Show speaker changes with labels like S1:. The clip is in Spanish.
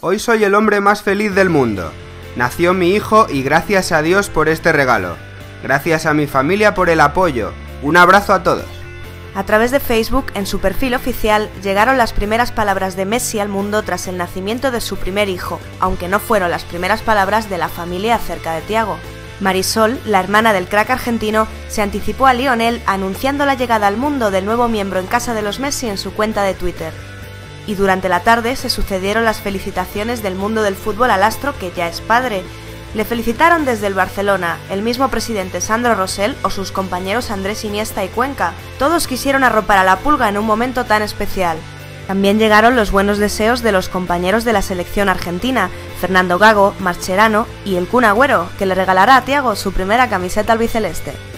S1: Hoy soy el hombre más feliz del mundo. Nació mi hijo y gracias a Dios por este regalo. Gracias a mi familia por el apoyo. Un abrazo a todos.
S2: A través de Facebook, en su perfil oficial, llegaron las primeras palabras de Messi al mundo tras el nacimiento de su primer hijo, aunque no fueron las primeras palabras de la familia acerca de Thiago. Marisol, la hermana del crack argentino, se anticipó a Lionel anunciando la llegada al mundo del nuevo miembro en casa de los Messi en su cuenta de Twitter. Y durante la tarde se sucedieron las felicitaciones del mundo del fútbol al astro que ya es padre. Le felicitaron desde el Barcelona, el mismo presidente Sandro Rosell o sus compañeros Andrés Iniesta y Cuenca. Todos quisieron arropar a la Pulga en un momento tan especial. También llegaron los buenos deseos de los compañeros de la selección argentina, Fernando Gago, Mascherano y el Kun Agüero, que le regalará a Thiago su primera camiseta albiceleste.